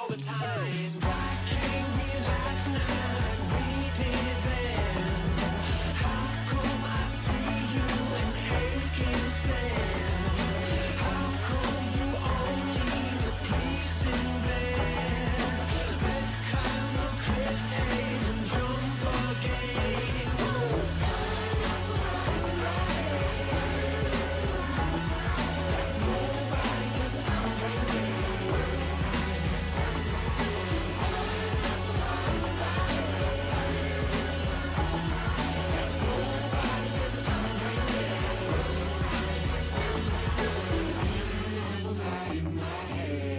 all the time. Why can't we laugh now like we did then? How come I see you and ache instead? How come you only look pleased in bed? Let's climb the cliff edge and jump again. Nobody, 'cause I'm ready. In my head.